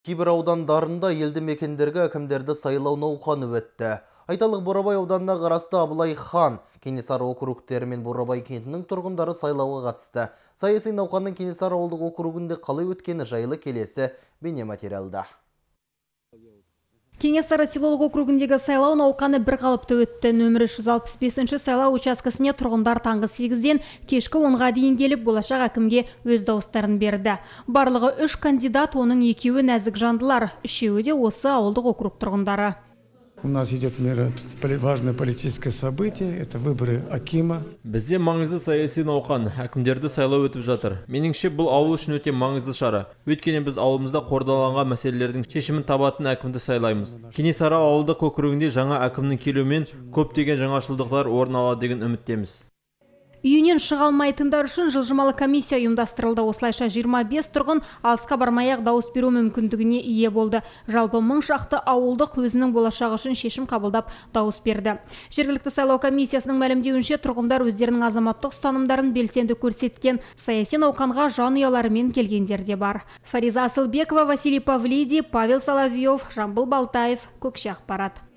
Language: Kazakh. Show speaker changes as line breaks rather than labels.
Кейбір аудандарында елді мекендерге әкімдерді сайлау науқаны өтті. Айталық Бурабай ауданына қарасты Абылай Хан, Кенесары округтері мен Бурабай кентінің тұрғындары сайлауға қатысты. Саяси науқанның Кенесары ауылдық округінде қалай өткені жайлы келесі бейнематериалда.
Кенесары селолық округіндегі сайлау науқаны бір қалыпты өтті. Нөмірі 165-ші сайлау учаскесіне тұрғындар таңғы 8-ден кешкі 10-ға дейін келіп, болашақ әкімге өз дауыстарын берді. Барлығы 3 кандидат, оның 2-і нәзік жандылар, 3-і де осы ауылдық округ тұрғындары.
У нас идет важное политическое событие, это выборы акима.
Бізде маңызды саяси науқан, әкімдерді сайлау өтіп жатыр. Меніңше бұл ауыл үшін өте маңызды шара. Өйткені біз ауылымызда қордаланған мәселелердің шешімін табатын әкімді сайлаймыз. Кенесары ауылдық округінде жаңа әкімнің келуімен көптеген жаңашылдықтар орын алады деген үміттеміз.
Үйінен шыға алмайтындар үшін жылжымалы комиссия ұйымдастырылды. Осылайша 25 тұрғын алысқа бармай-ақ дауыс беру мүмкіндігіне ие болды. Жалпы 1000 шақты ауылдық өзінің болашағы үшін шешім қабылдап дауыс берді. Жергілікті сайлау комиссиясының мәлімдеуінше, тұрғындар өздерінің азаматтық ұстанымдарын белсенді көрсеткен, саяси науқанға жанұяларымен келгендер де бар. Фариза Асылбекова, Василий Павлиди, Павел Соловьев, Жамбыл Балтаев, Көкше Ақпарат.